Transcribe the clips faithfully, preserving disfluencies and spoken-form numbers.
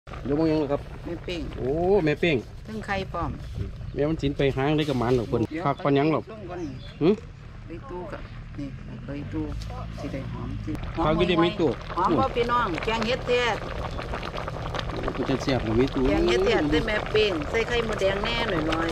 เดี๋ยวมองยังครับแม่เป้งโอ้แม่เป้งทั้งไข่ป้อมแม่มันสินไปหางได้กับมันหรอกคนคักปันยังหรอกหืมไปตู้กับนี่ไปตู้สิได้หอมสิหอมก็ได้มีตู้หอมพ่อพี่น้องแกงเห็ดแท้กูจะเสียบหรือมีตู้แกงเห็ดแท้ใส่แม่เป้งใส่ไข่มดแดงแน่หน่อยหน่อย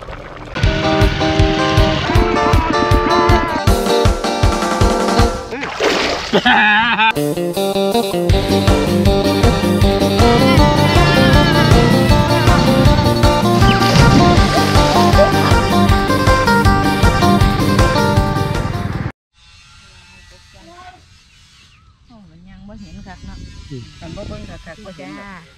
เห็นคักเนาะกันบ่เบิ่งคักคักบ่จ้า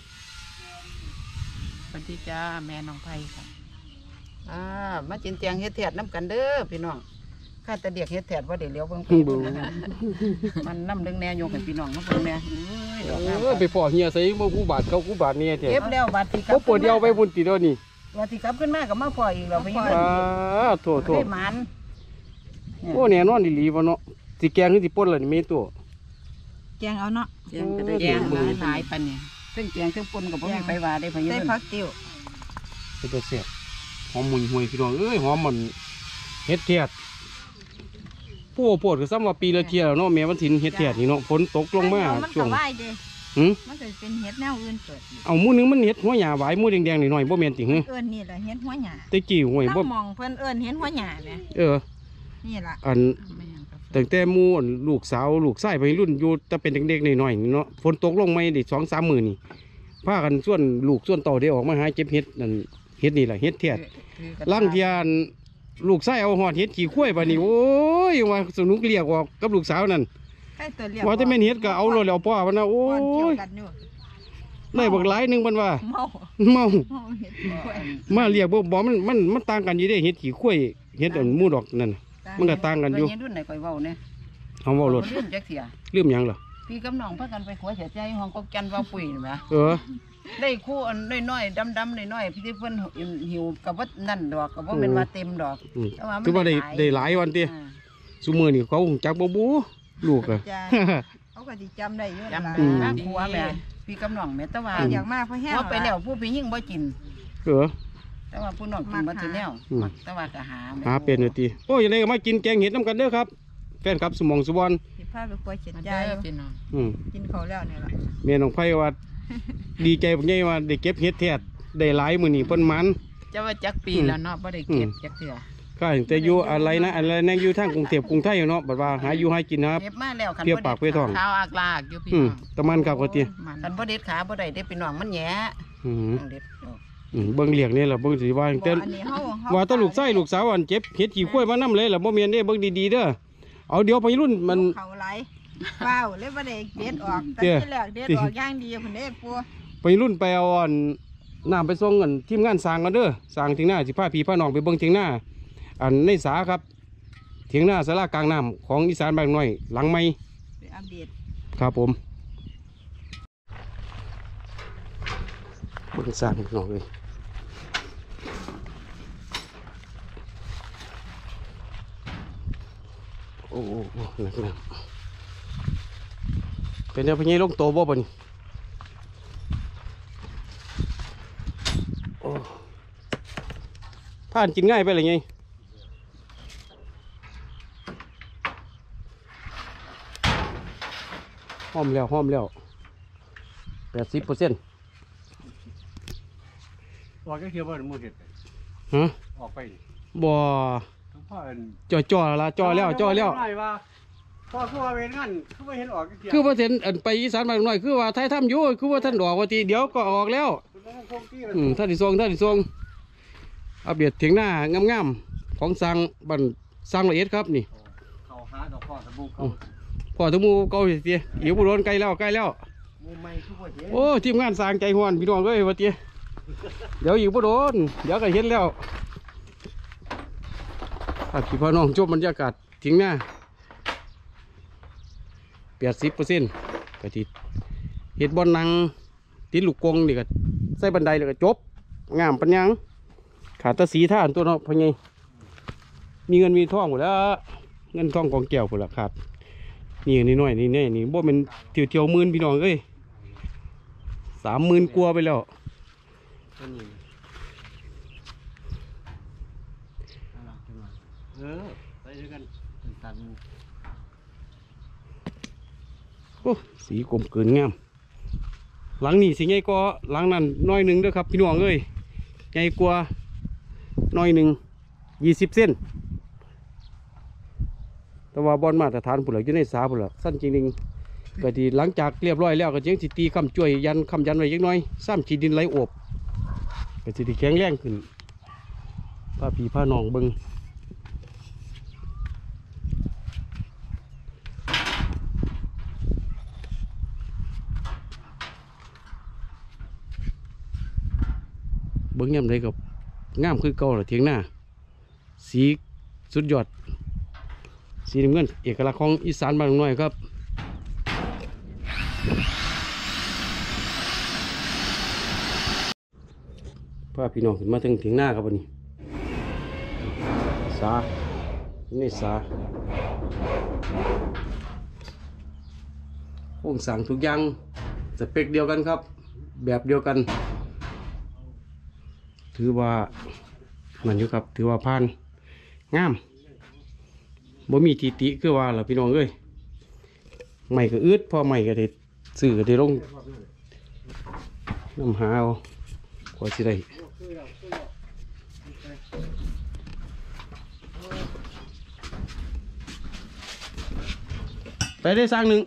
สวัสดีจ้าแม่น้องไผ่ค่ะอ่ามาจินเตียงเฮ็ดแถดน้ำกันเด้อพี่น้องข้าแต่เด็กเฮ็ดแถดว่าเดี๋ยวเลี้ยวเบิ่งพี่มันน้ำดึงแน่โยกให้พี่น้องมาเบิ่งแน่เออไปพอเฮียใส่บ่ผู้บาดเขาผู้บาดเนี่ยแท้เก็บแล้วบาดที่ครับบ่ปวดเดียวไปบุญติดนี่บาดที่กลับขึ้นมาก็มาพออีกแล้วไปยังอ่าโถโถได้หมันโอ้แน่นอนอีหลีบ่เนาะสิแกงคือสิป่นล่ะนี่มีตัวแกงเอาเนาะแกงก็ได้แกงหลายปันเนี่ยซึ่งแกงซึ่งปนกับพวกนี้ไปว่าได้พะยุได้พักติ้วเป็นตัวเสียบหอมมุยมุยพี่น้องเอ้ยหอมมันเฮ็ดเทียดผู้ปวดก็ซ้ำว่าปีละเทียแล้วเนาะแม่วันถินเฮ็ดเทียดนี่เนาะฝนตกลงมาช่วงหืมมันเกิดเป็นเห็ดแนวอื่นเกิดเอามูนึงมันเห็ดหัวหญ้าหวายมูแดงๆหน่อยๆบ่แม่นติหือเอิ้นนี่แหละเห็ดหัวหญ้าตะกี้ห้วยบ่มองเพิ่นเอิ้นเห็ดหัวหญ้าแม่เออนี่ล่ะอันตั้งแต่มูลูกสาวลูกชายไปรุ่นอยู่แต่เป็นเด็กๆหน่อยๆเนาะฝนตกลงไม่ได้สองสามมื้อนี่พากันส่วนลูกส่วนเต่าได้ออกมาหาเก็บเห็ดนั่นเห็ดนี่แหละเห็ดเทียดล่างเทียนลูกชายเอาหอดเห็ดขี้ข้วยไปนี่โอ้ยว่าสนุกเรียกว่ากับลูกสาวนั่นว่าจะเป็นเห็ดก็เอาเลยเอาป้ามันนะโอ้ยได้บักหลายหนึ่งมันว่าเมาเมามาเรียกบ่บ่มันมันมันต่างกันอยู่ได้เห็ดขี้ข้วยเห็ดอันมูดอกนั่นมันก็ต่างกันอยู่รุ่นไหนก่อยเว้าเนี่ยเอาเว้ารถลืมจักเสียลืมยังเหรอพี่กำนองพากันไปขวเสียใจห้องกบจันว่าปุ๋ยนะเออได้คู่อันน้อยๆดำๆน้อยๆพี่ที่เพิ่นหิวกับว่านั่นดอกกับว่าเป็นมาเต็มดอกคือว่าได้ได้หลายวันเตี้ยซุมื้อนี่เขาจักบ่บูลูกอ่ะเขาก็สิจำได้อยู่จำได้ผัวแม่พี่กำนองแม่แต่ว่าอยากมากเพราะแห้งว่าไปแล้วผู้พี่ยิ่งบ่กินเออแต่ว่าผู้น้องกินมาถึงแล้วแต่ว่าก็หาหาเป็นเลยตีโอ้ยยังไงก็มากินแกงเห็ดน้ำกันเด้อครับแฟนครับสมองสุวรรณสิพาไปควยเฉียดใจกินเขาแล้วเนี่ยละเมียน้องไผ่ว่าดีใจผมใหญ่ว่าได้เก็บเห็ดแท้ได้หลายมือนี่เพิ่นมันจะว่าจักปีแล้วเนาะบ่ได้เก็บจักเถื่อก็แต่อยู่อะไรนะอะไรนั่งอยู่ทางกรุงเทพกรุงไทยเนาะบัดว่าหาอยู่ให้กินนะครับเก็บมาแล้วเพียบปากเพียบท้องข้าวอักลากอยู่พี่ตะมันกับกติคันบ่เด็ดขาบ่ได้ได้เป็นน้องมันแย่เด็ดเบิ่งเลี้ยงนี่แหละเบิ่งสิว่าแต่ว่าตะลูกไส้ลูกสาวอันเจ็บเห็ดขี้ข้วยมาน้ำเลยแหละบ่เมียนเด้เบิ่งดีๆเด้อเอาเดี๋ยวไปรุ่นมันเขาไหลเปล่าเลยบ่ได้เด็ดออกแต่ที่แรกเด็ดออกย่างดีเพิ่นเด้ปัวไปรุ่นไปเอาอันน้ำไปส่งกันทีมงานสร้างกันเด้อสร้างถึงหน้าสิพาพี่พาน้องไปเบิ่งถึงหน้าอันในสาครับถึงหน้าศาลากลางน้ำของอีสานบางน้อยหลังไม่ไปอัปเดตครับผมเบิ่งสร้างน้องเลยโอ้โหนักหนาเป็นเดี๋ยวพญายลงโตบ่บ่นี่โอ้ผ่านกินง่ายไปเลยไงหอมแล้วหอมแล้วแปดสิบเปอร์เซ็นต์ออกก็เคี่ยวบ่มือเห็ดฮะออกไปบ่จ่อจ่อละจ่อแล้วจ่อแล้วพ่อคือว่าเป็นงั้นคือว่าเห็นออกคือว่าเห็นไปอีสานบางหน่อยคือว่าไทยทำอยู่คือว่าท่านดอกว่าทีเดี๋ยวก็ออกแล้วอืมท่านที่ทรงท่านที่ทรงเอาเบียดเถียงหน้างามๆของสังบันสังละเอียดครับนี่เขาหาดอกพ่อตะบูเขาพ่อตะมูเกาเตี้ยหิวบุรุษใกล้แล้วใกล้แล้วโอ้ทีมงานสร้างใจห้วนพี่น้องเลยว่าเตี้ยเดี๋ยวหิวบุรุษเดี๋ยวก็เห็นแล้วพี่พ่อน้องชมบรรยากาศทิ้งหน้าแปดสิบเปอร์เซ็นต์กะทิเห็ดบอลนังติดลูกกงนี่ก็ใส่บันไดเลยก็จบงามปัญญังขาดตะสีท่านตัวเนาะพะไงมีเงินมีทองหมดแล้วเงินทองกองแก้วหมดละขาดนี่นี่น้อยนี่นี่นี่บ่เป็นเที่ยวเที่ยวมื่นพี่น้องเอ้ยสามหมื่นกว่าไปแล้วตัวนี้เอาล่ะขึ้นมาเออใส่ด้วยกันเป็นตันโอ้สีกลมเกินงามหลังนี่สิใหญ่กว่าหลังนั้นน้อยหนึ่งเด้อครับพี่น้องเอ้ยใหญ่กว่าน้อยหนึ่งยี่สิบเส้นแต่ว่าบอลมาตรฐานผุนหลักอยู่ในสาผุนหลักสั้นจริงๆก็ดีหลังจากเรียบร้อยแล้วก็ยังสิตีคำจ่วยยันคำยันไว้ยังน้อยซ้ำฉีดินไหลโอบก็สิได้แข็งแรงขึ้นพาพี่พาน้องเบิ้งเบิ้งย่ำใดกับงามคือเก่าหรือเทียงหน้าสีสุดยอดสีน้ำเงินเอกลักษณ์ของอีสานบ้านน้อยครับพาพี่น้องขึ้นมาถึงเทียงหน้าครับวันนี้สานี่สาโครงสร้างทุกอย่างสเปคเดียวกันครับแบบเดียวกันถือว่ามันอยู่ครับถือว่าผ่านงามบ่มีทีติคือว่าล่ะพี่น้องเอ้ยใหม่ก็อืดพอใหม่ก็ได้ซื้อก็ได้ลงน้ำหาเอากว่าสิได้ไปได้สร้างหนึ่ง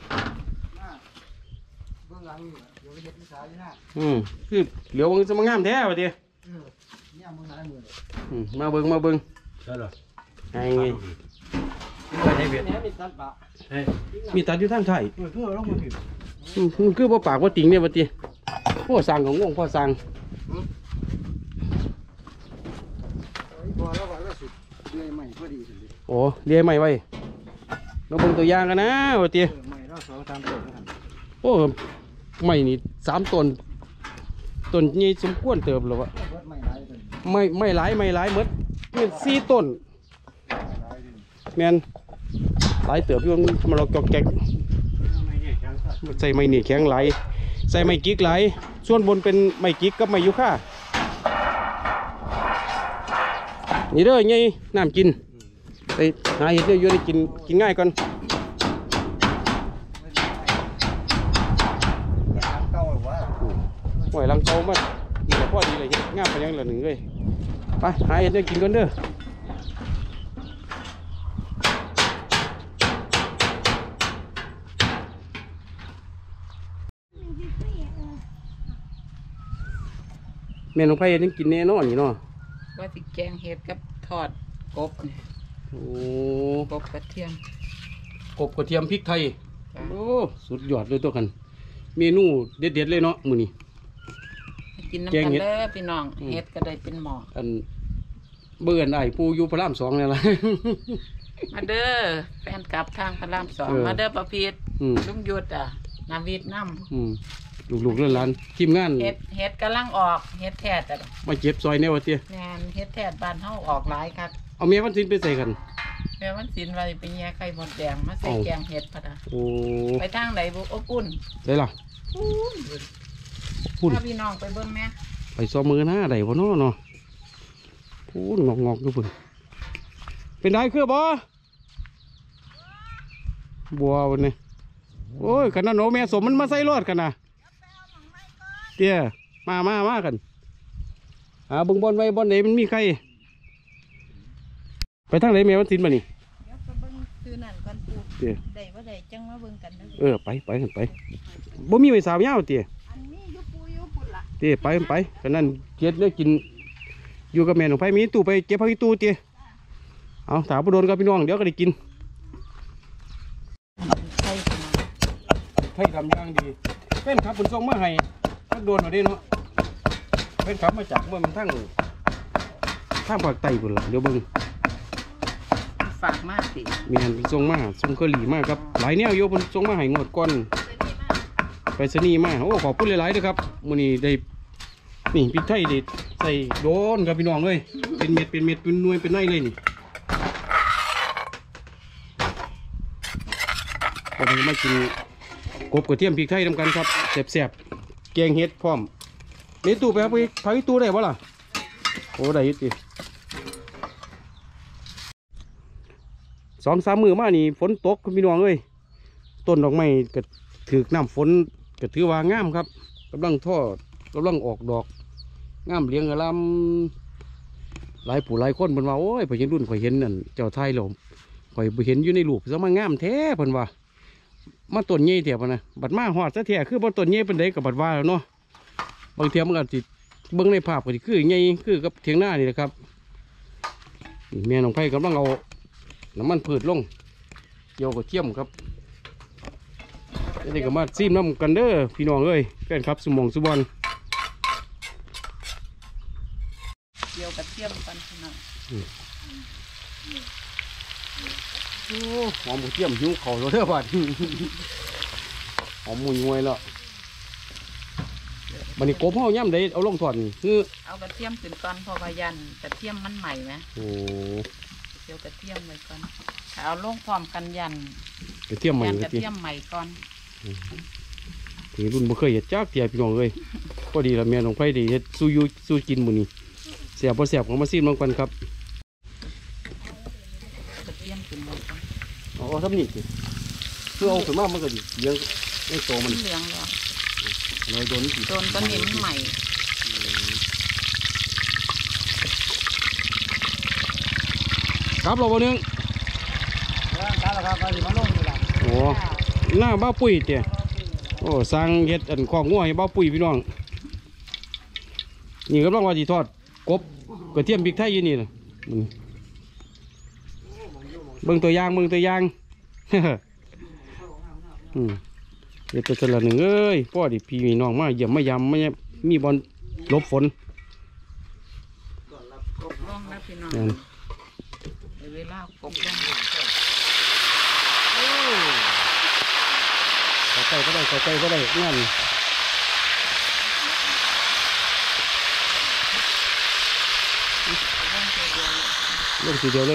อืมคือเหลียวมันจะมางามแท้วะเดียอืมมาเบิ้งมาเบิ้งใช่หรอไงไงไปให้เบียดมีตัดปะเฮ้ยมีตัดอยู่ทางไทยเพื่อเพื่อเรามาผิดอืมมันคือบ่ปากบ่ติงเนี่ยวะเดียพ่อสั่งของงงพ่อสั่งพอแล้วว่าเราสุดเลื่อยใหม่พอดีสิโอ้เรียใหม่ไว้เราเบิ่งตัวอย่างกันนะวะเดียใหม่เราสองสามตัวกันโอ้ใหม่นี่สามต้นต้นนี้สมควรเติบหรอวะใหม่หลายเลยไม่ไม่หลายไม่หลายหมดนี่สี่ต้นแมนหลายเติบอยู่มันทำเราจอกแจกใส่ไม้หนีแข็งไหลใส่ไม้กิ๊กไหลส่วนบนเป็นไม้กิ๊กกับไม้ยูคานี่เด้อไงน้ำกินไปหาเห็ดเยอะๆได้กินกินง่ายก่อนเก่าหรือว่าหอยลังเตามาดีกว่าพ่อดีเลยเห็ดงามไปยังละหนึ่งเลยไปหาเห็ดเยอะกินก่อนเด้อแม่น้องไผ่ยังกินแน่นอนนี่เนาะว่าสิแกงเห็ดกับทอดกบนี่โอ้กบกระเทียมกบกระเทียมพริกไทยจ้ะโอ้สุดยอดเลยตัวกัน เมนูเด็ดๆเลยเนาะมื้อนี้ให้กินน้ำแกงกันเห็ดเด้อพี่น้องอืมเห็ดก็ได้เป็นหมออันเบื่อไอ้ปูอยู่พระรามสองเนี่ยล่ะมาเด้อแฟนกลับทางพระรามสองเออมาเด้อประพีดอืมลุงยุทธอ่ะนาวิทย์น้อืมลูกๆหลานๆทีมงานำเห็ดเห็ดกำลังออกเห็ดแทดแต่มาเก็บซอยแนวว่าเตี้ยแนนเฮ็ดแทดบ้านเฮาออกหลายคักเอาเมียวันสินไปใส่กันแม่วันศิลป์ว่าสิไปแย่ไข่มดแดงมาใส่เอาแกงเห็ดพะนะโอ้ไปทางไหนบุอบอุ่นใส่ล่ะอุ่นพูดพาพี่น้องไปเบิ่งแม่ไปซ้อมมือหน้าได้บ่เนาะเนาะพูดงอกๆอยู่พุ่นเป็นได้คือบ่บัววันนี้โอ้ยขนาดโนแม่สมมันมาใส่รอดกันนะเตี้ยมามามากันหาเบิ่งบอลไว้บอลไหนมันมีใครไปทางไหนแม่วันสินมานี่เดี๋ยวไปเบิ่งซื้อนั่นก่อนปูเตี้ยได้บ่ได้จังมาเบิ่งกันนะเออไปไปกันไปบ่มีไว้สาวยาวเตี้ยอันนี้อยู่ปูอยู่พุ่นล่ะเตี้ยไปกันไปกันนั่นเก็ดเลยกินอยู่กับแม่ของไผมีตู้ไปเก็บผักอีตู้เตี้ยเอาถามบ่โดนกับพี่น้องเดี๋ยวก็ได้กินไข่ขนาดให้ทำอย่างดีเป็นครับคุณส่งมาให้ทักโดนมาได้เนาะเป็นครับมาจากเมื่อมันทั้งทั้งภาคใต้พุ่นล่ะเดี๋ยวเบิ่งฝากมากสิมีอันเป็นส่งมาส่งเกาหลีมาครับหลายแนวโยเพิ่นส่งมาให้งวดก่อนไปสนีย์มาโอ้ขอบคุณหลายๆเด้อครับมื้อนี้ได้นี่พริกไทยได้ใส่โดนครับพี่น้องเอ้ยเป็นเม็ดเป็นเม็ดเป็นหน่วยเป็นไนเลยนี่วันนี้มากินกบกระเทียมพริกไทยนำกันครับแซ่บแกงเห็ดพร้อมนี่ตู้ไปครับไปพักตู้ได้บ่ล่ะโอ้ได้อยิติสองสามมือมานี่ฝนตกคุณพี่น้องเอ้ยต้นดอกไม้ก็ถือน้ำฝนก็ถือว่างามครับกำลังทอดกำลังออกดอกงามเลี้ยงกระลำหลายผู้หลายคนเพิ่นว่าโอ้ยข่อยเห็นรุ่นข่อยเห็นนั่นเจ้าไทยหลมข่อยบ่เห็นอยู่ในรูปซะมางามแท้เพิ่นว่ามาต้นใหญ่แท้ปะนะบัดมาฮอดซะแท้คือบ่ต้นใหญ่ปานใดก็บัดว่าแล้วเนาะบางเทียมันก็สิเบิ่งในภาพก็สิคือใหญ่คือกับเถียงนานี่แหละครับนี่แม่น้องไผกำลังเอาน้ำมันพืชลงเกี่ยวกับเทียมครับนี่ก็มาซีมน้ำกันเด้อพี่น้องเอ้ยแฟนครับสมองสุบอลเกี่ยวกับเทียมกันพี่น้องโอ้หอมกระเทียมหิวเขาแล้วเด้อบัด หอมมุยงวยแล้วบัดนี้กบเฮาย่ำได้เอาลงถอดนี่คือเอากระเทียมขึ้นก่อนเพราะว่ายันกระเทียมมันใหม่ไหมโอ้เกี่ยวกระเทียมไว้ก่อนถ้าเอาลงพร้อมกันยันกระเทียมใหม่ยันกกระระเทียเทียมมใหม่ก่อนถึงรุ่นบ่เคยเห็ดจักเทียพี่น้องเอ้ยพอดีละแม่น้องไผได้เฮ็ดสู้อยู่สู้กินมื้อนี้แซ่บบ่แซ่บก็มาซีมลงกันครับกระเทียมขึ้นไว้ก่อนเอาเอาทำนี่สิคือเอาขึ้นมามันก็ดิเลี้ยงเลี้ยงโตมันเหลืองแล้วน้อยโดนสิโดนต้นนี้มันใหม่ครับเราบ่นึงครับครับก็สิมาลงนี่ล่ะโอ้หน้าบ้าปุ้ยเตี้ยโอ้สร้างเฮ็ดอันของงัวให้บ้าปุ้ยพี่น้องนี่กำลังว่าสิทอดกบกระเทียมพริกไทยอยู่นี่น่ะอืมเบิ่งตัวอย่างเบิ่งตัวอย่าง อืมเดี๋ยวตัวสละหนึ่งเอ้ยพ่อดิพี่มีน้องมาเยี่ยมมายำไม่มีบอลหลบฝนกบล่องนะพี่น้องอืมเดี๋ยวเวลากบล่องใส่ใจก็ได้ใส่ใจก็ได้งานล่องตัวเดียวลงทีเดียวเลย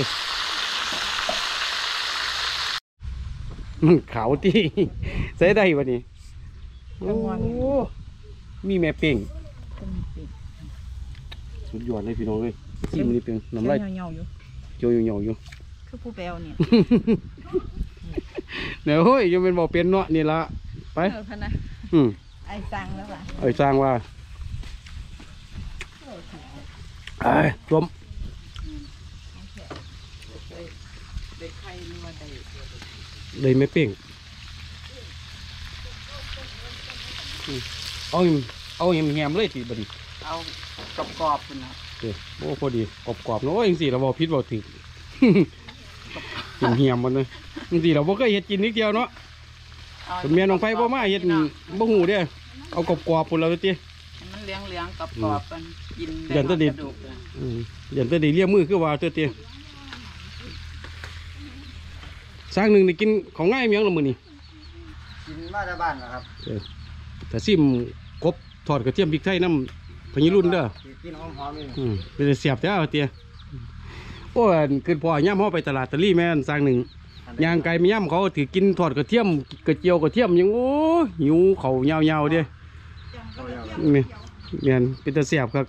มันขาวที่ ใส่ได้วะนี่โอ้มีแม่เป่งสุดยอดเลยพี่น้องเลยซีมันนี่เป็นน้ำลายเหี่ยวๆอยู่โจยเหนียวๆอยู่คือผู้แปลวเนี่ยเดี๋ยวเฮ้ยยังเป็นบ่เป็นเนาะนี่ละไปเออพะนะอืมไอ้สั่งแล้วว่ะเอ้ยสร้างว่าไอ้รวมเด็กไข่นี่ว่าได้เลยไม่เป่งอืมเอาหิมเอาหิมแหมเลยทีบัดนี้เอากรอบๆคุณนะเออโอ้พอดีกรอบๆเนาะจังสิเราบอกพิษบอกถึง หิมเหี่ยมมันเลยจังสิเราบ่เคยเฮ็ดกินนิดเดียวเนาะอาเป็นเมียน้องไฟบ่มาเฮ็ดบ่หูเด้อเอากรอบๆพุ่นแล้วติให้มันเหลี้ยงเหลี้ยงๆกรอบๆกันกินเดี๋ยวจะดิกระดูกเลยอืมอย่างแต่ได้เลี้ยงมือคือว่าเตัวติสร้างหนึ่งได้กินของง่ายเมียงละมื้อนี้กินมาจากบ้านนะครับเออแต่ซิมกบทอดกระเทียมพริกไทยน้ำพญิรุ่นเด้อกินหอมๆนี่อืมเป็นเสียบแต่เอาเตียโอ้ยอันขึ้นพอย่ำเขาไปตลาดตะลี่แม่นสร้างหนึ่งย่างไก่ไม่ย่ำเขาถือกินทอดกระเทียมกระเจียวกระเทียมยังโอ้ยหิวเขายาวๆเด้เนี่ยเนี่ยเป็นตะเสียบครับ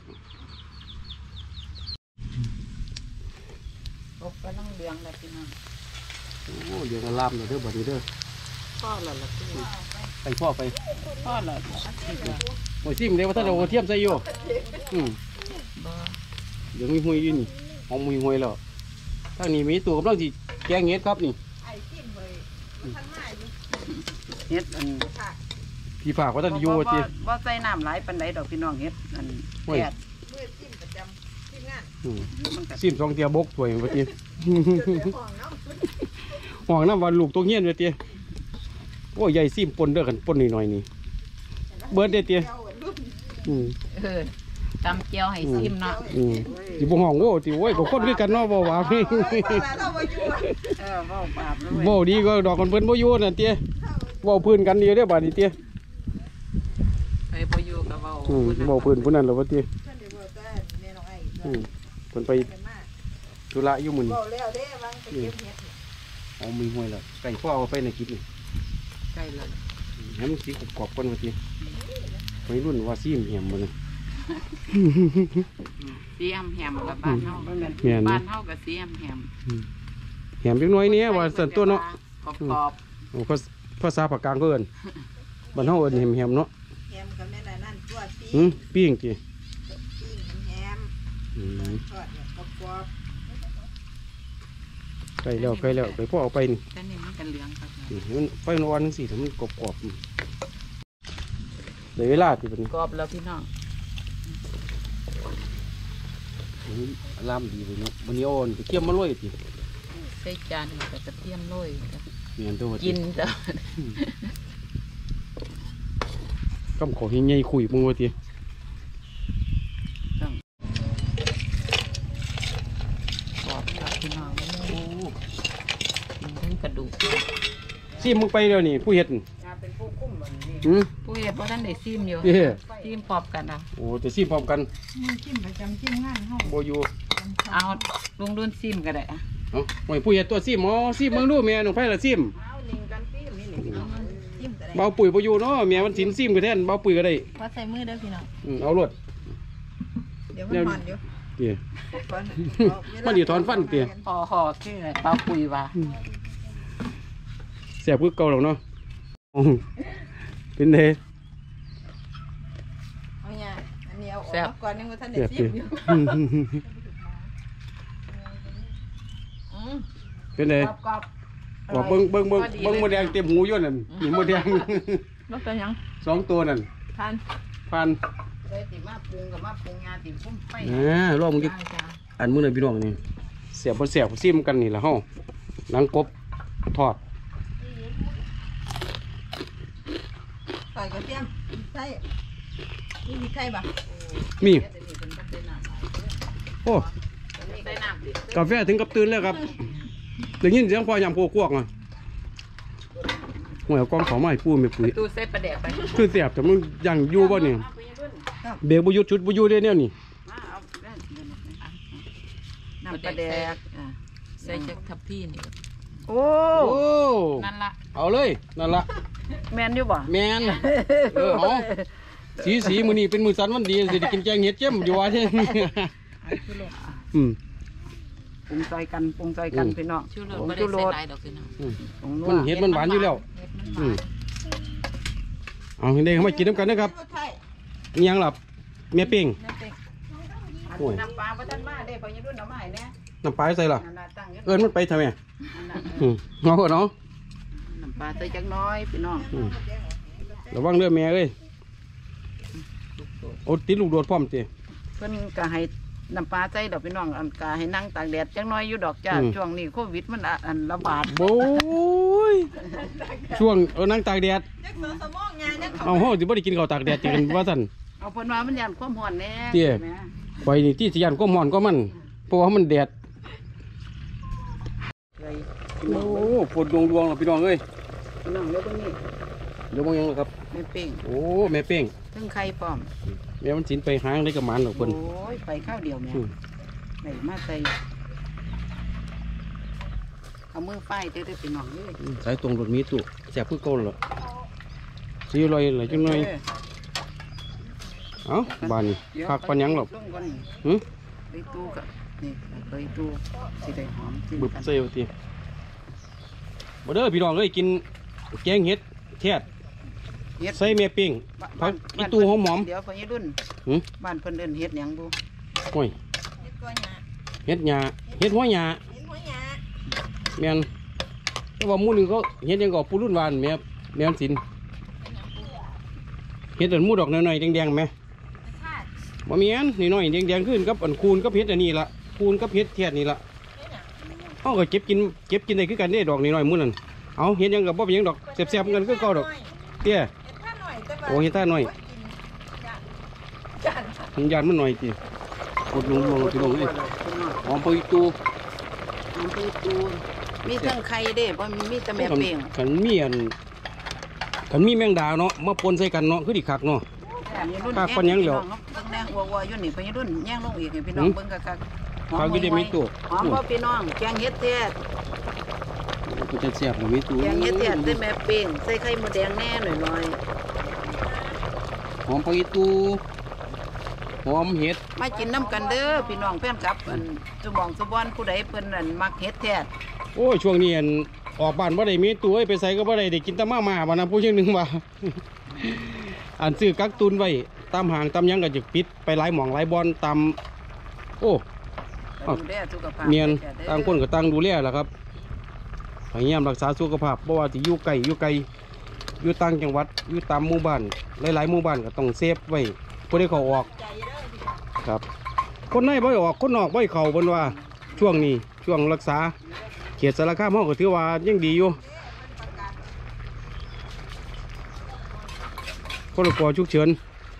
กบก็ต้องเหลี้ยงเลยพี่น้องโอ้เดี๋ยวก็ลามเด้อบัดนี้เด้อพ่อละละพี่ไปพ่อไปพ่อละสิบละโอ้ยซิมเดี๋ยวว่าถ้าเรากระเทียมใส่อยู่อืมบ่เดี๋ยวมีหุยอยู่นี่หอมหุยหุยแล้วทางนี้มีตัวกำลังสิแกงเห็ดครับนี่ไอ้สิ้นเลยทันมาอยู่เฮ็ดอันพี่ฝากว่าท่านอยู่บ่เตียบ่บ่ใส่น้ำหลายปานใดดอกพี่น้องเฮ็ดอันโอ้ยแดดมือสิ้นประจำที่งานอืมมันก็ซิมสองเตียบกถ้วยบัดนี้เจ้าของเนาะห่วงน้ำวันลูกตัวเงี้ยนเลยเตี้ยโอ้ยใหญ่ซิมปนเด้อกันปนหน่อยๆนี่เบิร์ดเด้อเตี้ยเจ้ารุ่นอืมเออตำเจียวให้ซิมเนาะอืมสิบ่ห้องโว้ติโอ้ยก็คนคือกันเนาะบ่ว่าเฮ้ยตลาดเราไปอยู่อะเออเว้าบาปเลยบ่ดีก็ดอกกันเพิ่นบ่อยู่นั่นเตี้ยเว้าพื้นกันดีเด้อบัดนี้เตี้ยไปบ่อยู่ก็เว้าอืมเว้าพื้นผู้นั้นแล้วว่าเตี้ยเพิ่นได้บอกแต่แม่น้องไอ้อืมเพิ่นไปเป็นมาธุระอยู่มื้อนี้บอกแล้วเด้วางไปเก็บเห็ดเอามีห้วยแล้วไก่พ่อเอาไปในกินนี่ใกล้แล้วให้มันสิกรอบๆก่อนว่าเตี้ยวัยรุ่นว่าซีมเหี่ยมบ่นะเสียมแหมกับบ้านเฮาแม่นบ้านเฮากับเสียมแหมเหี่ยมจักหน่อยเนี้ยว่าสั่นตัวเนาะกรอบโอ้ภาษภาษาปากกลางก็เอิ้นบ้านเฮาเอิ้นเหี่ยมๆเนาะแฮมกับแม่นนั่นตัวปีหืมปิ้งติปิ้งแฮมอืมทอดแบบกรอบใกล้แล้วใกล้แล้วไปพ่อเอาไปนี่ๆแต่นี่มันกันเหลืองครับนี่มันไฟนอนจังซี่ถ้ามันกรอบๆได้เวลาที่เป็นกรอบแล้วพี่น้องอารามดีเลยเนาะวันนี้อ่อนไปเกี่ยมมาเลยติใส่จานกับกระเทียมโรยจ้ะเมียนตัวกินจ้ะกำขอให้ใหญ่คุยมึงว่าติต้องกรอบครับพี่น้องโอ้กินทั้งกระดูกซิมมึงไปเดี๋ยวนี้ผู้เฮ็ดนี่เป็นผู้คุ้มแบบนี้หืมผู้เฮ็ดว่าท่านได้ซิมอยู่เด้ซิมพร้อมกันอ่ะโอ้แต่ซิมพร้อมกันๆมือจิ้มประจำจิ้มงานเฮาบ่อยู่เอาลุงดุนซิมก็ได้อ่ะเอ้าโอ้ยผู้เฮ็ดตัวซิมอ๋อซิมมึงดูแม่น้องไผล่ะซิมเอาลิงกันซิมนี่นี่จิ้มก็ได้เบาปุ๋ยบ่อยู่เนาะแม่มันสินซิมก็แทนเบาปุ๋ยก็ได้ว่าใส่มือเด้อพี่น้องอืมเอารถเดี๋ยวมันมันอยู่เตี้ยก่อนมันอยู่ถอนฟันเตี้ยห่อห่อๆคือเปล่าปุ๋ยว่าแซ่บคือเก่าแล้วเนาะอืมเป็นเด้เอาเนี่ยอันนี้เอาออกมาก่อนยังว่าท่านได้แซ่บซิเตี้มยอยู่อืมอืมเป็นเด้กรอบๆบอกเบิ่งเบิ่งเบิ่งเบิ่งมดแดงเต็มหูอยู่นั่นนี่มดแดงรสเป็นยังสองตัวนั่นทานพันเลยติมาปรุงกับมาปรุงงาติพุ่มไฟอ่าลองมึงดิได้จ้ะอันมื้อนั้นพี่น้องนี่เสียบบ่เสียบซิมกันนี่ล่ะเฮาหนังกบทอดใส่กระเทียมใส่นี่มีไข่บ่มีเดี๋ยวนี้เพิ่นก็ใส่น้ำหลายโอ้เพิ่นใส่น้ำดิกาแฟถึงกับตื่นแล้วครับได้ยินเสียงพอยำโคกวกอ่ะหัวเอากล้องเขามาให้ปูแม่ปุ๋ยตู้ใส่ปลาแดกไปคือเสียบแต่มันยังอยู่บ่เนี่ยมาไปยังรุ่นเบรกบ่หยุดชุดบ่อยู่เด้แนวนี่มาเอาได้เดี๋ยวนี้อ่ะน้ำปลาแดกอ่ะใส่จากทับพี่นี่โอ้โอ้นั่นละเอาเลยนั่นล่ะแมนอยู่บ่แม่นเออเอาสีสีมื้อนี้เป็นมื้อสันวันดีสิได้กินแกงเห็ดเจ้มอยู่ว่าเด้อืมปรุงใส่กันปรุงใส่กันอืมพี่น้องชูรสผงไม่ได้ชูรใส่สหลายดอกพี่น้องอืมผงนัวมันเห็ดมันหวานอยู่แล้วเห็ดมันหอืวาม นเอาเด็กเข้ามากินน้ำกันนะครับรสไทยอิหยังหลับแม่เป้งน้ำเต็งโอ้ยน้ำปลาพระท่านมาเด้พอยังรุ่นเอามาให้แน่น้ำปลาใส่ล่ะนั่นน่ะตั้งอยู่เอิ้นมันไปทำไมนั่นน่ะอืมเอาเถอะเนาะน้ำปลาใส่จักหน้อยพี่น้องอืมระวังเรือแม่เอ้ยโอ้ติดลูกโดดพร้อมติเพิ่นก็ให้น้ำปลาใส่ดอกพี่น้องอันก็ให้นั่งตากแดดจักหน้อยอยู่ดอกจ้าอืมช่วงนี้โควิดมันอะอันระบาดโอ้ยช่วงเออนั่งตากแดดจักเสือสมองงานจักเขาเอาห้อสิบ่ได้กินข้าวตากแดดติกันว่าซั่นเอาเพิ่นว่ามันยันความร้อนแน่เตี้ยแม่ไปนี่ที่สิยันก็หมอนก็มันเพราะว่ามันแดดเลยโอ้ฝนดวงดวงๆแล้วพี่น้องเอ้ยพี่น้องเดี๋ยวเบิ่งนี่เดี๋ยวมองยังล่ะครับแม่เป้งโอ้แม่เป้งถึงไข่พร้อมแม่มันสินไปหางได้กับหมันดอกโอ้เพิ่นยไปข้าวเดียวแม่อืมไหนมาใส่เอามือไฟเด้อเด้อพี่น้องเอ้ยสายตรงรถมีตู้แซ่บคือเก่าแล้วล่ะสิอร่อยหลายจังหน่อยเออเอ้าบ้านนี่เดี๋ยวคักปันหยังหรอกลงก่อนนี่หึไปตู้กับนี่ไปตู้สิได้หอมจริงบึบกันเซลทีบ่เด้อพี่น้องเอ้ยกินแกงเห็ดแท้เฮ็ดใส่แม่ปิ้งผักอีตู้หอมเดี๋ยวพอยี่รุ่นๆหึบ้านเพิ่นเอิ้นเฮ็ดหยังบุโอ้ยเฮ็ดก้อยหยาเห็ดหญ้าเห็ดหัวหญ้าเฮ็ดหัวหยาแม่นแต่ว่าหมู่หนึงเขาเห็ดหยังก็ปูรุ่นหวานแม่แม่นสินเห็ดอันหมู่ดอกน้อยๆแดงๆแม่ชาติบ่แม่นนี่น้อยแดงๆขึ้นกับอันคูนกับเห็ดอันนี้ล่ะคูนกับเห็ดแท้นี่ล่ะเฮาก็เก็บกินเก็บกินได้คือกันเด้ดอกน้อยๆหมู่นั้นเอาเห็ดหยังก็บ่เป็นหยังดอกแซ่บๆกันคือเก่าดอกเตี้ยเฮ็ดท่าหน่อยแต่ว่าโอ้เฮ็ดท่าหน่อยจานหินยานมันหน่อยจีกดลงลงที่ลงเลยหอมไปตูน้ำพริกตูนมีทั้งไข่เด้บ่มีแต่แม่เป้งขันมีอันขันมีแมงดาเนาะมาปนใส่กันเนาะคือดิคักเนาะ ภาคปัญญังเหลียวเบิ่งแน่หัววัวอยู่นี่พอยี่รุ่นแย่งลงอีกให้พี่น้องหืมเบิ่งคักๆหอภาควิเดมิตุหอมบ่พี่น้องแกงเฮ็ดแท้กูจะเสียบหรือมีตูแกงเฮ็ดแท้ใส่แม่เป้งใส่ไข่มดแดงแน่หน่อยหอมผักอีตูหอมเห็ดมากินน้ำกันเด้อพี่น้องแฟนคลับอันจุมองสุบอนผู้ใดเพิ่นอันมักเฮ็ดแท้โอ้ยช่วงนี้อันออกบ้านบ่ได้มีตัวไปใส่ก็บ่ได้ได้กินแตะมาม่าบ่นะผู้ชื่อหนึงว่า อันซื้อกักตุนไว้ตามห่างตามหยังก็จะปิดไปหลายหม่องหลายบอนตามโอ้ดูแลสุขภาพเนียนด้อต่างคนก็ต่างดูแลแหละครับพยายามรักษาสุขภาพเพราะว่าที่อยู่ไกลอยู่ไกลอยู่ต่างจังหวัดอยู่ตามหมู่บ้านหลายๆหมู่บ้านก็ต้องเซฟไว้เพื่อให้เขาออกครับ คนในบ่อยออกคนนอกบ่อยเข้าบนว่าช่วงนี้ช่วงรักษาเขตสารคามเฮาก็ถือว่ายังดีอยู่คนละกอฉุกเฉิน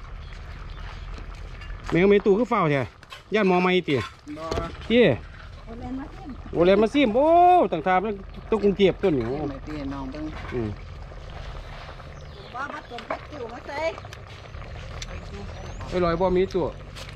แม่งไม่ตู้คือเฝ้าแท้ย่านหมอไม่ติบ่เจ้โอเลนมาซิมโอ้ต่างทางต้องกรุงเทพต้นอยู่ไม่พี่น้องเบิ่งอืมว่ามาต้มผักติ๋วมาใส่ไปลอยบ่มีตัว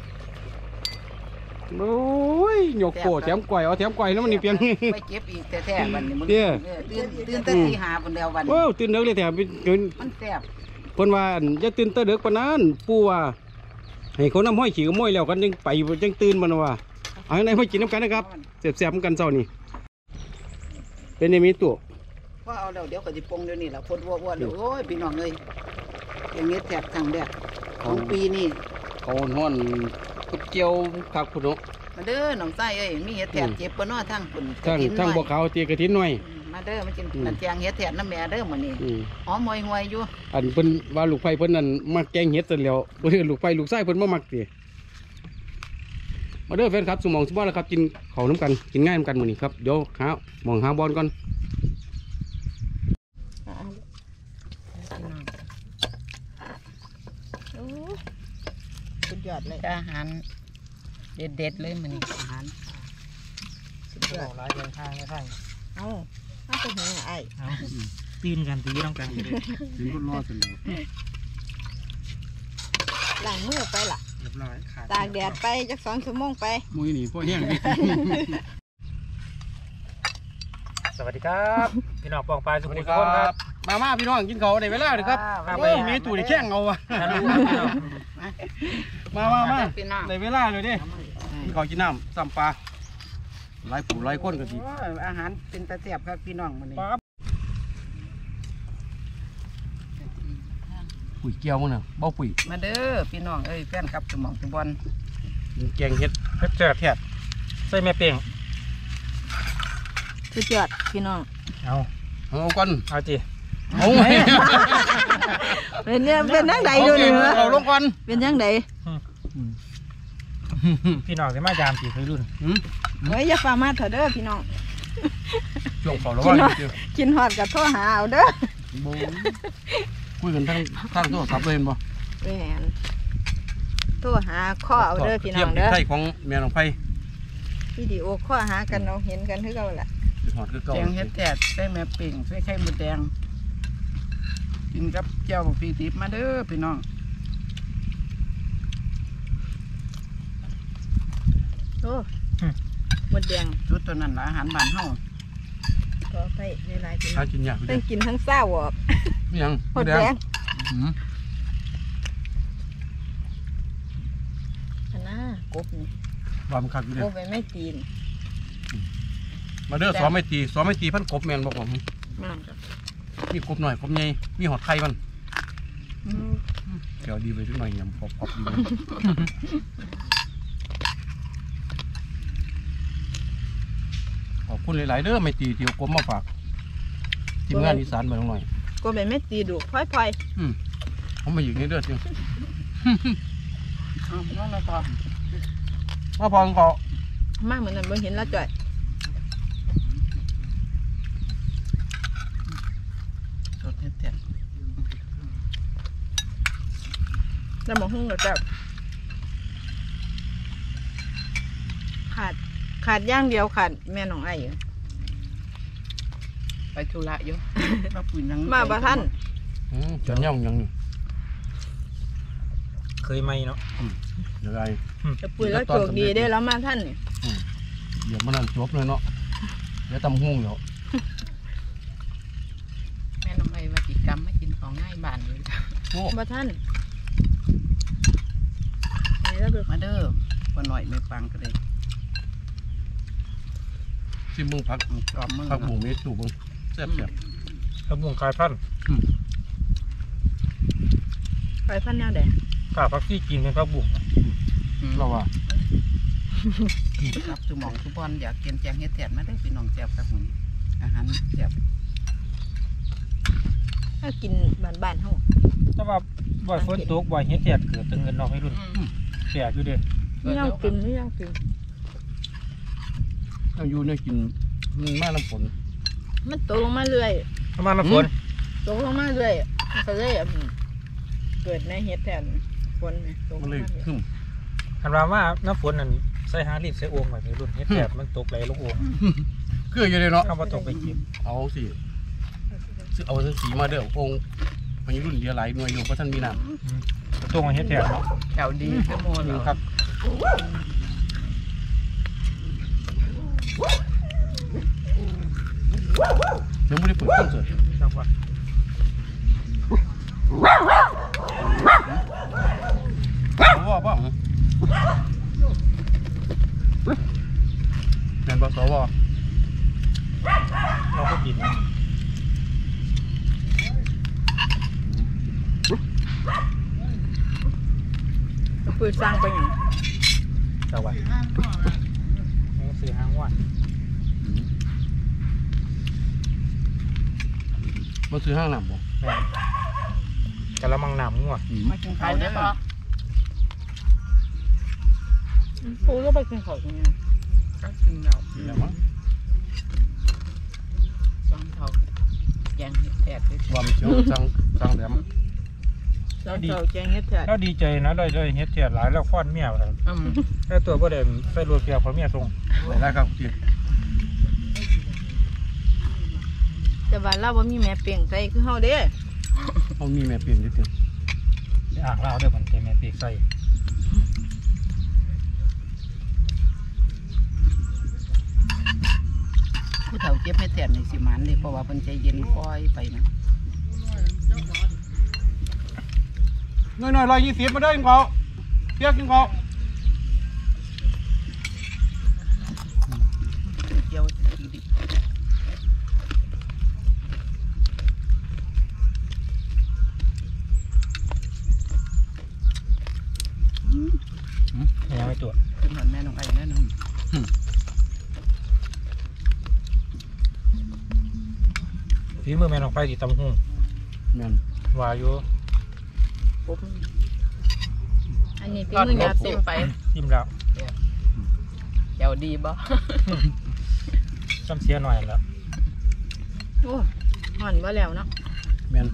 โอ้ยหยกโกแถมก่อยเอาแถมก่อยแล้วมันนี่เปลี่ยนไปเก็บอีกแท้ๆบัดนี้มึงเด้อเออตื่นตื่นแต่ตีห้าพุ่นแล้วบัดนี้ว้าวตื่นเด็กเลยแถมเป็นเกินมันแซ่บเพิ่นว่าอั่นอย่าตื่นแตะเด็กปานนั้นปู่ว่าให้เขาน้ำห้อยขี่กับม้อยแล้วกันยังไปยังตื่นมันว่าเอาให้ไหนมากินน้ำกันนะครับแซ่บๆกันเช้านี่เป็นในมีตัวพอเอาแล้วเดี๋ยวก็สิปรุงเดี๋ยวนี้ล่ะพดวัวๆเลยโอ้ยพี่น้องเอ้ยอย่างนี้แซ่บครั้งแรกของปีนี้เขาห้อนกุดเจียวผักผุนกมาเด้อน้องไส้เอ้ยมีเฮ็ดแถบเจ็บปะเนาะทั้งปุ่นทั้งกฐินทั้งน้อยบัวขาวเตียกระถินหน่อยมาเด้อมากินอืมน้ำแจงเฮ็ดแถบน้ำแม่เด้อมื้อนี้อืมหอมห่วยๆอยู่อันเพิ่นว่าลูกไฟเพิ่นนั่นมักแกงเห็ดซะแล้วเพิ่นลูกไฟลูกไส้เพิ่นบ่มักติมาเด้อแฟนครับสมองสมบัติแล้วครับกินข้าวน้ำกันกินง่ายน้ำกันมื้อนี้ครับเดี๋ยวหาหมองหาบอลก่อนโอ้สุดยอดเลยอาหารเด็ดๆเลยมื้อนี้อาหารสุดยอดหลายเดินทางไม่ทันเอาถ้าเป็นหัวไอ้เอาตีนกันตีต้องกันอยู่เลยถึงคนรอซะแล้วล้างมือไปล่ะเรียบร้อยขาดตากแดดไปจักสองชั่วโมงไปมื้อนี้พอแห้งดิสวัสดีครับพี่น้องปองปลายสุขุมทุกคนครับมามาพี่น้องกินข้าวได้เวลาเด้อครับครับโอ้ยมีตู้นี่แข้งเอาว่ะฮัลโหลพี่น้องมามามาพี่น้องได้เวลาเลยเด้กินข้าวกินน้ำซ้ำปลาหลายผู้หลายคนก็สิโอ้ยอาหารเป็นตาแซ่บครับพี่น้องมื้อนี้ปุ๋ยเกียวมั้งน่ะเบ้าปุ๋ยมาเด้อพี่น้องเอ้ยแฟนคลับสมองสมบอนแกงเห็ดเผ็ดเจ็ดแท้ใส่แม่เปียงสุดยอดพี่น้องเอาเอาก่อนเอาจีเอาเป็นเนี่ยเป็นยังไงอยู่นี่เหรอเอาลงก่อนเป็นยังไงพี่น้องจะมายามจีคือรุ่นหืมเฮ้ยอย่าฟ้ามาเถอะเด้อพี่น้องช่วงเขาแล้วว่าอยู่เดียวกินหอดกับโทรหาเอาเด้อโบ้คุยกันทางทางโทรศัพท์เลยเห็นบ่แม่นโทรหาข้อเอาเด้อพี่น้องเทียเด้บอไทยของแม่น้องไผ่วิดีโอข้อหากันเราเห็นกันคือเก่าแหละคือหอดคือเก่าแจงเฮ็ดแถบใส่แม่ปิ่งใส่ไข่มดแดงกินกับเจ้าพริกดิบมาเด้อพี่น้องโอ้หมดแดงชุดตัวนั้นล่ะอาหารบ้านเฮาก็ไปในลายพี่น้หาองกินยากอยู่ทั้เด้งกินทั้งเศร้าออกไม่ยังหมดแดงหืมอันน่ะกบนี่ว่ามันคักอยู่กเด้บไปไม่ตีนมาเด้อสอนไม่ตีสอนไม่ตีพันกบแม่นบอกผมมาจ้ะมีกบหน่อยกบใหญ่มีหอดไข่มันอืมเกี่ยวดีไปทุกหน่อยยำพอบๆดีเลยขอบคุณหลายๆเด้อไม่ตีเที่ยวกบมาฝากทีมงานอีสานมาหน่อยกบไปไม่ตีดูพลอยอืมผมมาอยู่นี่เด้อจริงเอาน้องมาพอมาพองเขาๆมากเหมือนนั้นบ่เห็นและจ่อยสดเฮ็ดแถบแล้วหมอหุ้งก็จะขาดขาดอย่างเดียวขาดแม่น้องไอ้อยู่ไปธุระอยู่ มาปุ๋ยนังมาบ่ท่านอืมจะย่องยังนี่เคยไหมเนาะเดี๋ยวไงจะปุ๋ยแล้วโชคดีได้แล้วมาท่านนี่เดี๋ยวมันนั่นจบเลยเนาะเดี๋ยวตำหุ้งเดี๋ยวแม่น้องไอ้ว่ากิจกรรมไม่กินของง่ายบ้านเลยจ้ะโอ้บ่ท่านเด้อมาเด้อพอหน่อยไม่ปังก็เลยชิมมึงพักจอมมือพักบุ้งเม็ดสูบมึงแซ่บแซ่บกระบุงคายพันธุ์ไปพันแนวใดข้าพักที่กินเป็นกระบุงเราว่าครับจุหมองจุบอนอยากกินแจงเฮ็ดแทนมาได้พี่น้องแซ่บครับมื้อนี้อาหารแซ่บถ้ากินบ้านๆเฮาแต่ว่าบ่อยฝนตกบ่อยเฮ็ดแทดเกิดตึงเงินนอกให้รุ่นแปลกอยู่เด้ไม่ยังกินไม่ยังกินต้องอยู่เนี่ยกินมันมาน้ำฝนมันตกลงมาเรื่อยประมาณน้ำฝนตกลงมาเรื่อยมันก็เลยอืมเกิดในเฮ็ดแทนฝนเนี่ยตกลมันงเลยมาเรื่อยขึ้นคันว่าว่าน้ำฝนนั่นใส่หารีบใส่โอ่งไว้ให้รุ่นเฮ็ดแทดมันตกไหลลงโอ่งคืออยู่เลยเนาะเอาบ่ตกไปกินเอาสิซื้อเอาสีมาเด้อองค์มันรุ่นเดียวหลายหน่วยอยู่เพราะท่านมีน้ำตรงมาเฮ็ดแทดเนาะแถวดีคือโมนี่แล้วครับยังไม่ได้เปิดเครื่องเสิร์ฟจังว่าว่าบ้างแมนบอสวเราก็กินปืนสร้างไปหยังจังว่าซื้อหางว่านมาซื้อห้างน้ำบ่แม่นกะละมังน้ำงัวมากินข้าวเด้อปูก็ไปกินข้าวตรงนี้ก็กินแล้วแล้วมั้งสองเท่าแจงเฮ็ดแทนด้วยว่ามันเชียวสั่งสั่งแหลมเราเจ้าแจงเฮ็ดแทนเราดีใจนะได้ได้เฮ็ดแทดหลายแล้วฟ้อนเมียว่าซั่นอืมแต่ตัวบ่ได้ใส่รถเกียร์เพราะเมียส่งได้แล้วครับพี่แต่ว่าเราบ่มีแม่เปลี่ยงใส่คือเฮาเด้เขามีแม่เปลี่ยนนิดนึงได้อ่างลาวเด้อมันแต่แม่เปีกใส่ผู้เฒ่าเจ็บเฮ็ดแทนในสิหมันเลยเพราะว่าเพิ่นใจเย็นคอยไปนะน้อยๆร้อยยี่สิบมาได้กินเขาเรียกกินเขาเกี่ยวดียังไม่ตัวๆเป็นเหมือนแม่น้องไอ้แน่นอนฝีมือแม่น้องไฟที่ตำหุ่งแม่นว่าอยู่ปุ๊บอันนี้เป็นมือยาติมไปยิ้มแล้วเกี่ยวดีบ่ซ้ำเสียหน่อยแล้วโอ้ห่อนบ่แล้วเนาะแม่น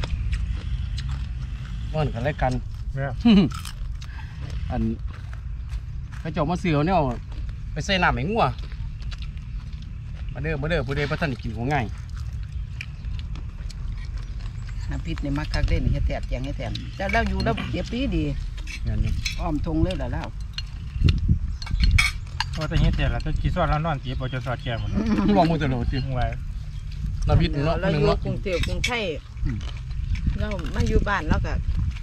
ว่านกันไรกันเนี่ยอันเขาเจ้ามาซื้อเอาเนี่ยไปใส่น้ำให้งัวมาเด้อมาเด้อผู้ใดพระท่านได้กินของง่ายน้ำพริกนี่มักคักเด่นเฮ็ดแทนแจงเฮ็ดแทนแต่เราอยู่แล้วเจ็บปีดีแม่นนี่อ้อมทงเลยล่ะแล้วว่าจะเฮ็ดแต่ละจะกี่ซ้อนแล้วนอนเจ็บบ่จะสอดแก้มหมดลองมือตลอดจิไว้น้ำพริกเนาะเราคนหนึอง ยู่เนาะกรุงเทพกรุงไทยเรามาอยู่บ้านแล้วก็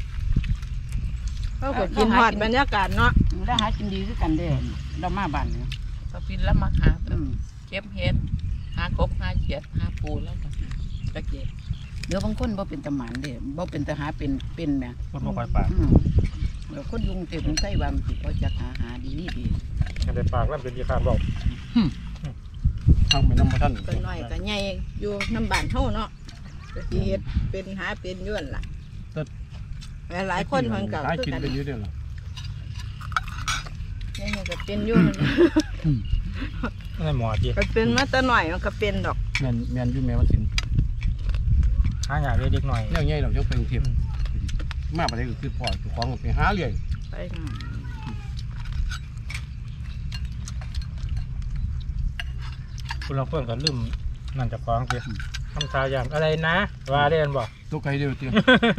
เราก็กินฮอดบรรยากาศเนาะได้หากินดีคือกันเด้เรามาบ้านเนี่ยก็พินแล้วมาหาอืมเก็บเห็ดหากบหาเขียดหาปูแล้วก็ตะเกียบเดี๋ยวบางคนบ่เป็นตะหมานเด้บ่เป็นตะหาเป็นเป็นแหม่คนบ่ค่อยปากอืมเดี๋ยวคนยุงเต็มไต้หวันสิเขาจะหาหาดีดีกันได้ปากแล้วเป็นยี่ขาดบอกทางไปน้ำพระท่านก็น้อยก็ใหญ่อยู่น้ำบ้านเฮาเนาะก็สิเฮ็ดเป็นหาเป็นย้อนล่ะหลายๆคนเพิ่นก็หาคือกินกันไปเยอะเด้อล่ะนี่ก็เป็นอยู่นั่นไม่หมอจีก็เป็นมาแต่น้อยมันก็เป็นดอกแม่นแม่นอยู่แม่วันศิลป์หาหยาเล็กๆหน่อยเรื่องใหญ่เราจะไปกรุงเทพมาประเดี๋ยวก็คือปล่อยตัวของไปหาเรื่อยไปคุณลองเพิ่นก็ลืมนั่นจะฟ้องสิทำตาอย่างอะไรนะว่าเรียนบอกตัวไกลเดียวเตี้ย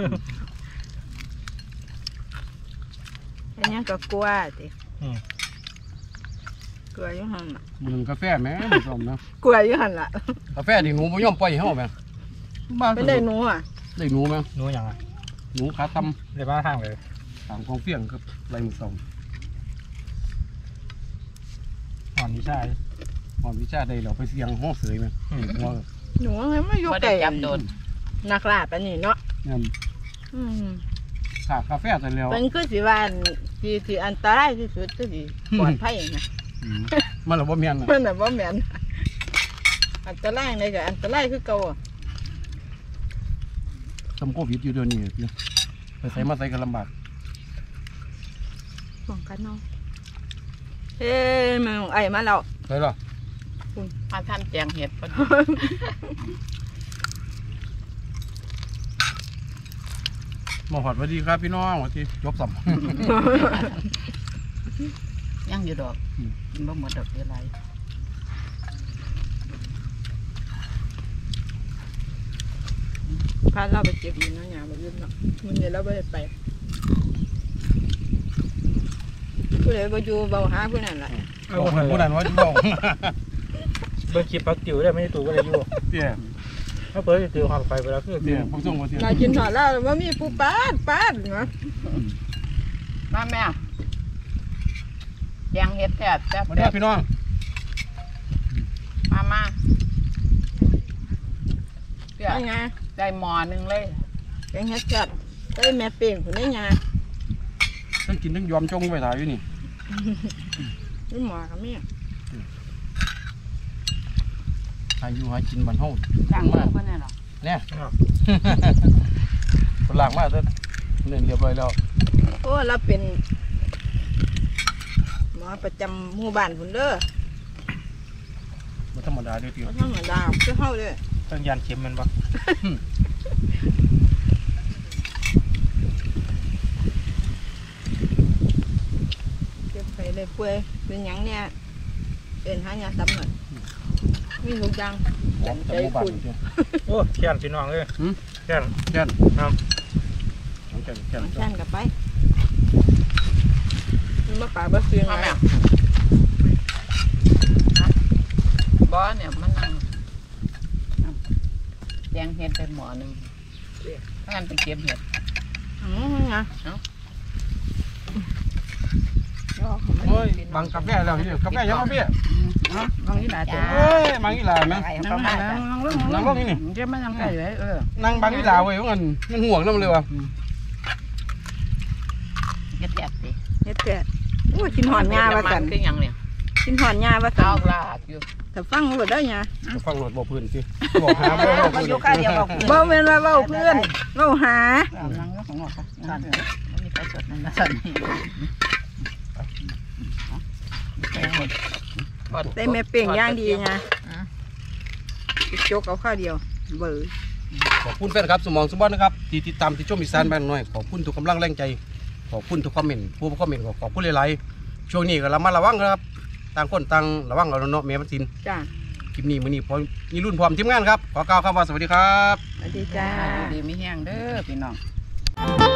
อันนี้ก็กลัวติอืมกลัวอยู่หั่นล่ะมึงกาแฟแม่ไม่ยอมนะกลัวอยู่หั่นล่ะกาแฟที่หนูไม่ยอมปล่อยให้เฮาแม่บ้าไม่ได้หนูอ่ะได้หนูแม่หนู้อย่างอ่ะหนูขาตได้มาทางเลยำตามกองเฟียงครับไรมือสองอนวิชาหอนวิชาใดเราไปเสียงห้องเสยมั้ยว่าหนูให้มาอยู่บ่ไกลได้จับโดนนักลาบอันนี้เนาะงั้นอืมขากาแฟเสร็จแล้วเป็นคือสิว่าอันที่ที่อันตรายที่สุดคือสิปลอดภัยนะมันละบ่แม่นมันน่ะบ่แม่นอันตรายในก็อันตรายคือเก่าอะทำโควิดอยู่เดี๋ยวนี้ไปใส่มาใส่ก็ลำบากป้องกันเนาะเอ้ยมึงไอ้มาแล้วใช่หรอมาทำแจงเห็ดพอดีมาหอดสวัสดีครับพี่น้องสวัสดีจบสัมยังอยู่ดอกอืมกินบ่หมดดอกเท่าไรพาเราไปเจ็บอยู่เนาะหยาบ่ยืนเนาะมันเดี๋ยวเราบ่ได้ไปผู้ใดบ่อยู่เบาหาผู้นั้นล่ะบอกเพื่อนผู้นั้นว่าจะบอกเบิ่งคลิปปักติ๋วได้ไม่ได้ตู่ก็ได้อยู่เตี้ยถ้าเปิดติ๋วหักไปเวลาคือเตี้ยพวกส่งมาเตี้ยนายกินถอดแล้วบ่มีผู้ปาดปาดเนาะมาแม่แจงเห็ดแซ่บแซ่บมาเด้อพี่น้องมามาเดี๋ยวได้ไงได้หมอหนึงเลยแกงเฮ็ดจัดได้แม่เป่งผู้นี้ไงทั้งกินทั้งยอมจงไปถ่ายอยู่นี่นี่หมอกับแม่หาอยู่หากินมันเฮาจ้างมือเพิ่นน่ะหรอเนี่ยคนหลังมากเด้อเล่นเรียบร้อยแล้วโอ้เราเป็นหมอประจำหมู่บ้านพุ่นเด้อบ่ธรรมดาเด้อพี่บ่ธรรมดาคือเฮาเด้อต้องยานเข็มมันบ่เจ็บไปเลยป่วยเป็นหยังเนี่ยเป็นหายาซ้ำหน่อยมีทุกอย่างหอมจากหมู่บ้านเตี้ยโอ้แค้นพี่น้องเลยหืมแค้นแก่นครับแก่นแก่นมันแช่นกับไปมันบ่ปากบ่เสียงมาไงแม่บ่เนี่ยมันนั่งแจงเห็ดไปหมอหนึงถ้างั้นไปเก็บเห็ดอืมไงโอ้ยบังกาแฟแล้วพี่กาแฟยังมาพี่เนาะบางทีหลายตัวเอ้ยบังอีหลาแม่นั่งมานั่งนั่งลงนั่งลงนี่นี่เจ็บมานั่งใกล้เลยเออนั่งบังอีหลาเว้ยว่างั้นมันห่วงนำเลยว่ะเห็ดแซ่บสิเฮ็ดแก่โอ้ยกินหอนงาว่าซั่นคือหยังเนี่ยกินหอนงาว่าซั่เอานลาดอยู่แต่ฟังบ่ได้หยังฟังรถบ่พื้นสิบอกหาบ่บ่มาอยู่ข้างเดียวบอกบ่แม่นว่าเว้าเพื่อนเว้าหานั่งลงของนอกค่ะสั่นมันมีไปสดนั่นนะสั่นได้แม่เป่งอย่างดีไงจกเอาข้าวเดียวเบอร์ขอบคุณแฟนครับสมองสมบัตินะครับที่ติดตามที่ชมอีสานบ้านน้อยขอบคุณทุกกำลังแรงใจขอบคุณทุกคอมเมนต์ผู้คอมเมนต์ก็ขอบคุณหลายๆช่วงนี้ก็ระมัดระวังนะครับต่างคนต่างระวังเอาเนาะแม่มันสินจ้าคลิปนี้มื้อนี้พอมีรุ่นพร้อมทีมงานครับขอกล่าวคำว่าสวัสดีครับสวัสดีจ้าดีไม่แห้งเด้อพี่น้อง